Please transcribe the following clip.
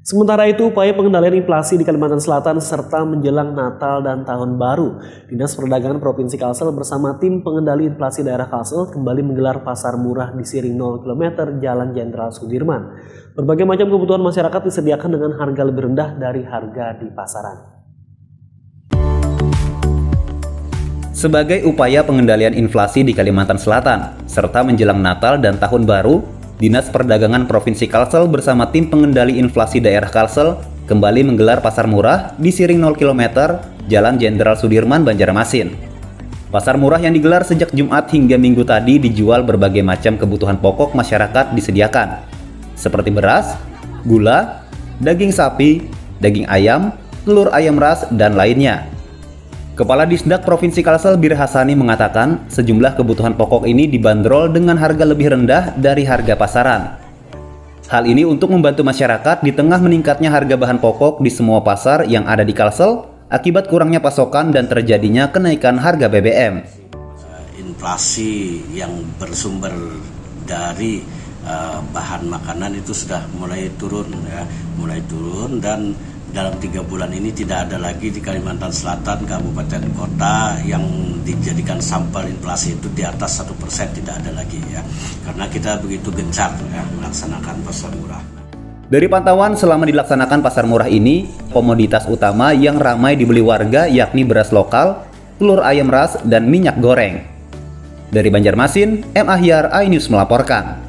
Sementara itu, upaya pengendalian inflasi di Kalimantan Selatan serta menjelang Natal dan Tahun Baru, Dinas Perdagangan Provinsi Kalsel bersama tim pengendali inflasi daerah Kalsel kembali menggelar pasar murah di Siring 0 km Jalan Jenderal Sudirman. Berbagai macam kebutuhan masyarakat disediakan dengan harga lebih rendah dari harga di pasaran. Sebagai upaya pengendalian inflasi di Kalimantan Selatan, serta menjelang Natal dan Tahun Baru, Dinas Perdagangan Provinsi Kalsel bersama tim pengendali inflasi daerah Kalsel kembali menggelar pasar murah di Siring 0 km Jalan Jenderal Sudirman, Banjarmasin. Pasar murah yang digelar sejak Jumat hingga Minggu tadi dijual berbagai macam kebutuhan pokok masyarakat disediakan, seperti beras, gula, daging sapi, daging ayam, telur ayam ras, dan lainnya. Kepala Disdak Provinsi Kalsel Bir Hasani mengatakan sejumlah kebutuhan pokok ini dibanderol dengan harga lebih rendah dari harga pasaran. Hal ini untuk membantu masyarakat di tengah meningkatnya harga bahan pokok di semua pasar yang ada di Kalsel akibat kurangnya pasokan dan terjadinya kenaikan harga BBM. Inflasi yang bersumber dari bahan makanan itu sudah mulai turun dan dalam 3 bulan ini tidak ada lagi di Kalimantan Selatan, kabupaten kota yang dijadikan sampel inflasi itu di atas 1%, tidak ada lagi ya. Karena kita begitu gencar ya, melaksanakan pasar murah. Dari pantauan selama dilaksanakan pasar murah ini, komoditas utama yang ramai dibeli warga yakni beras lokal, telur ayam ras, dan minyak goreng. Dari Banjarmasin, M. Ahyar, iNews melaporkan.